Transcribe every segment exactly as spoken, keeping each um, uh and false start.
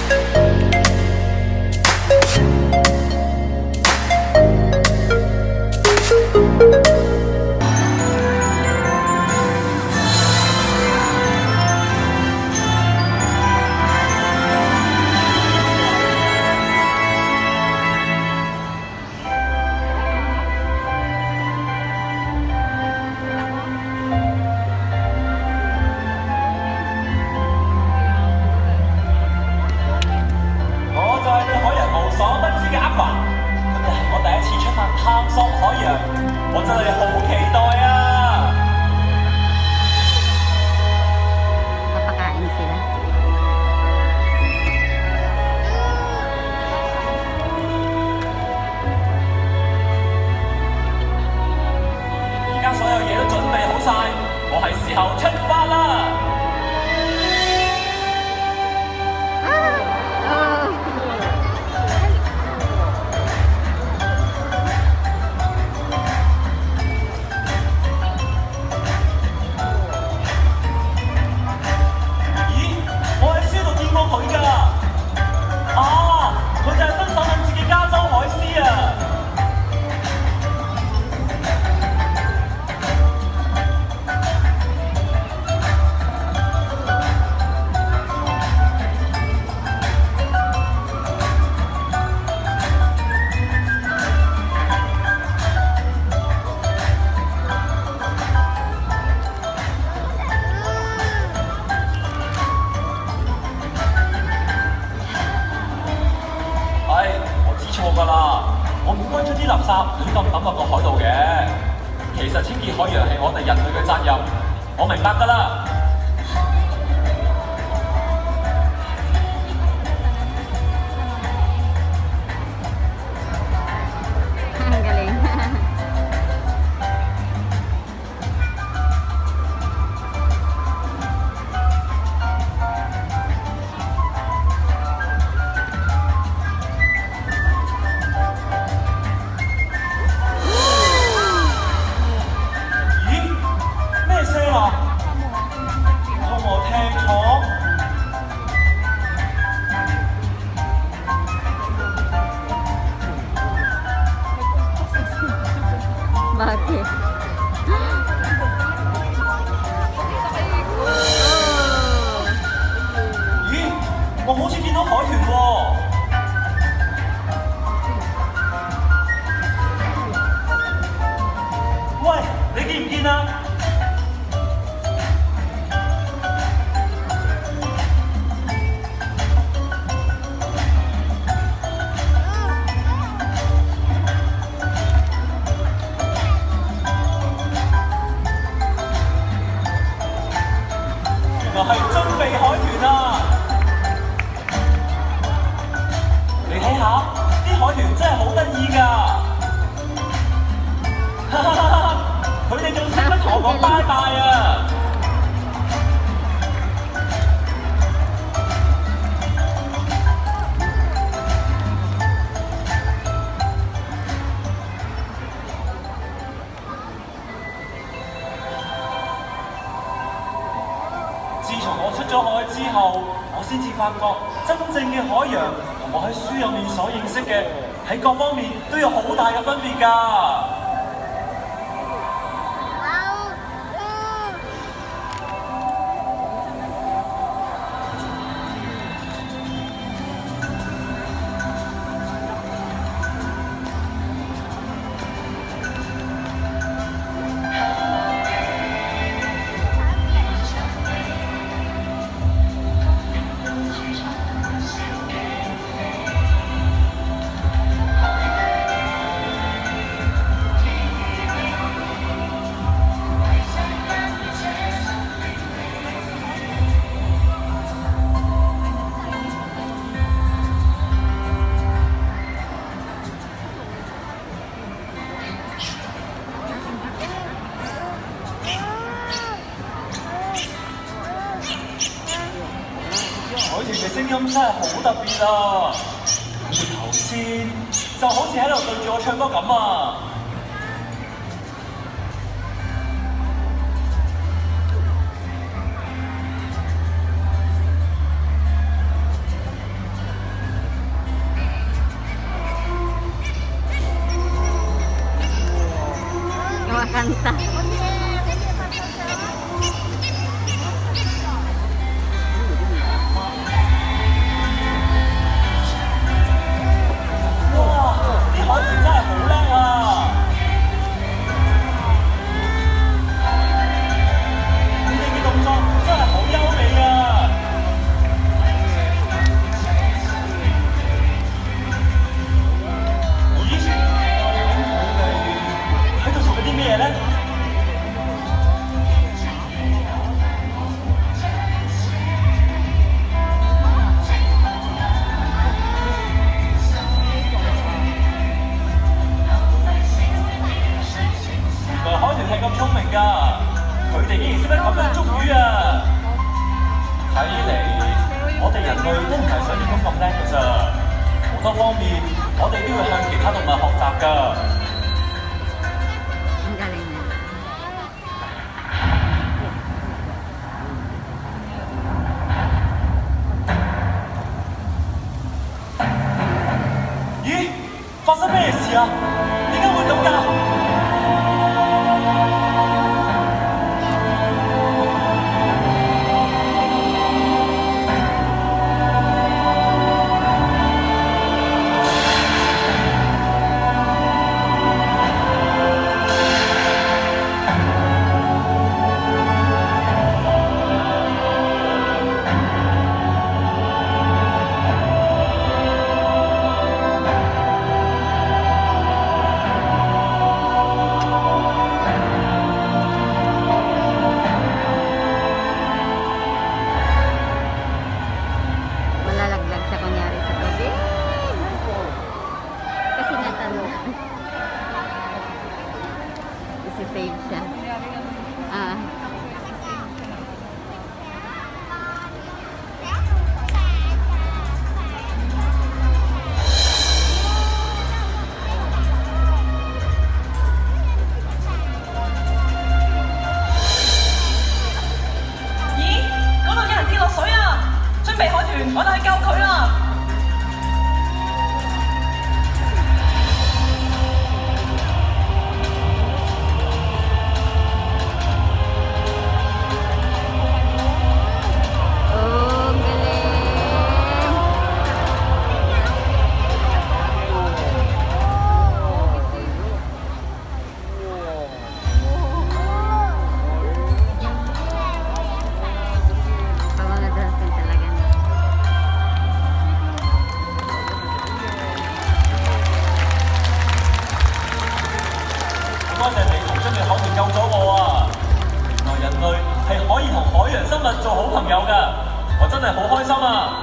我真係好期待啊！ 我拍下 M C 啦。 而家所有嘢都準備好晒，我係時候出發啦！ 錯㗎啦！我唔該將啲垃圾亂咁抌落個海度嘅。其實清潔海洋係我哋人類嘅責任，我明白㗎啦。 Bakit? 咦，我好似見到海豚喎！喂，你見唔見啊？係準備海豚啊！你睇下，啲海豚真係好得意㗎！佢哋仲識得同我講拜拜啊！自從我出咗海之後，我先至發覺真正嘅海洋同我喺書入面所認識嘅喺各方面都有好大嘅分別㗎。海豚嘅聲音真係好特別啊！佢哋頭先就好似喺度對住我唱歌咁啊！ kanta. Isi-save siya. Ah. 咦？嗰度有人跌落水啊！準備海豚，我哋去救佢啦！ 多謝你同將嘅口條救咗我啊！原來人類係可以同海洋生物做好朋友㗎，我真係好開心啊！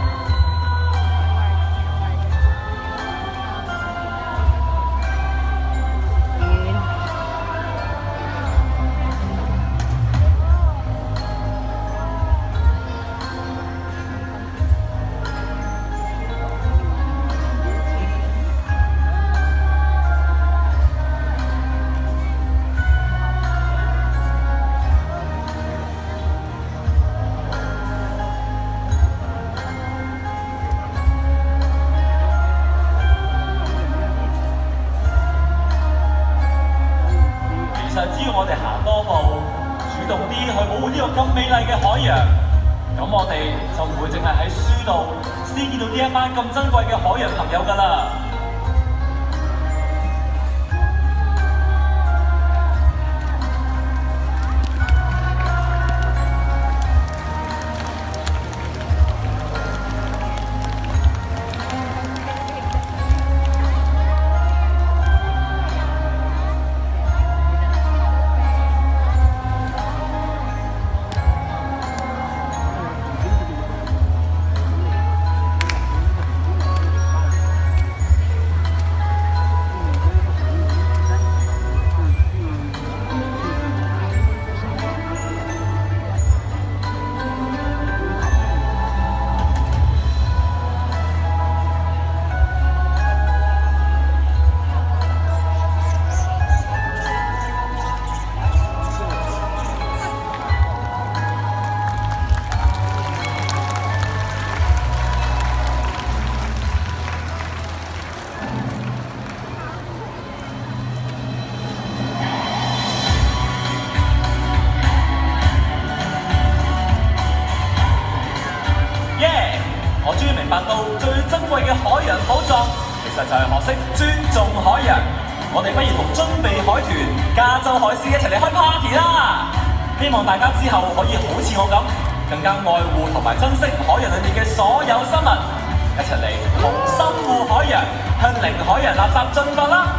其實只要我哋行多步，主動啲去保護呢個咁美麗嘅海洋，咁我哋就唔會淨係喺書度先見到呢一班咁珍貴嘅海洋朋友㗎啦。 Ito 我終於明白到最珍貴嘅海洋寶藏，其實就係學識尊重海洋。我哋不如同津避海團、加州海獅一齊嚟開 party 啦！希望大家之後可以好似我咁，更加愛護同埋珍惜海洋裏面嘅所有生物，一齊嚟同守護海洋，向零海洋垃圾進發啦！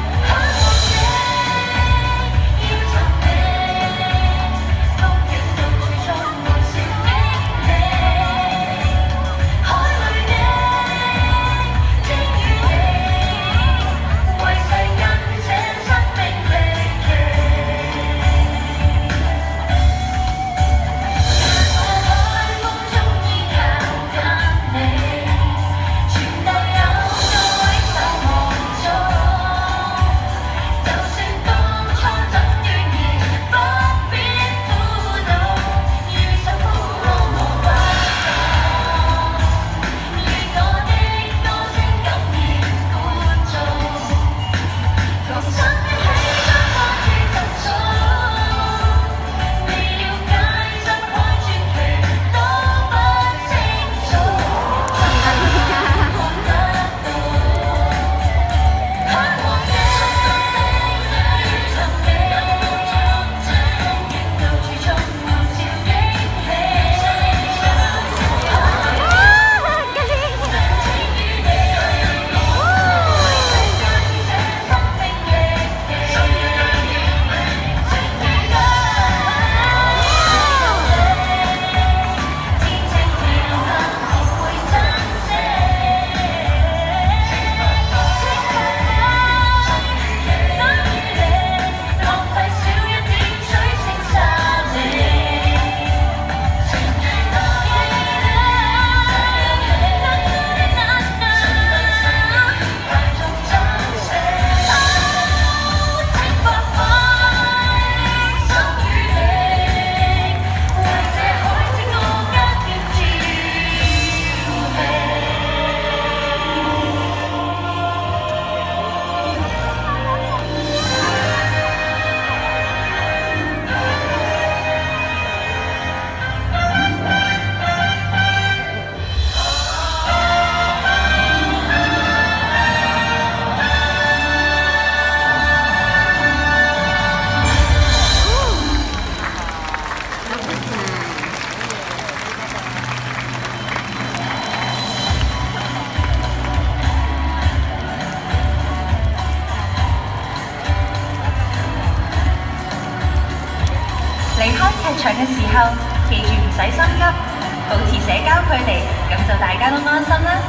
離開劇場嘅時候，記住唔使心急，保持社交距離，咁就大家都安心啦。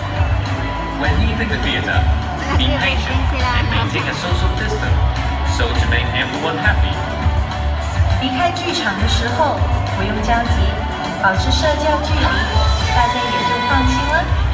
When leaving the theater, be patient and maintain a social distance, so to make everyone happy. 離開劇場的時候，不用焦急，保持社交距離，大家也就放心了。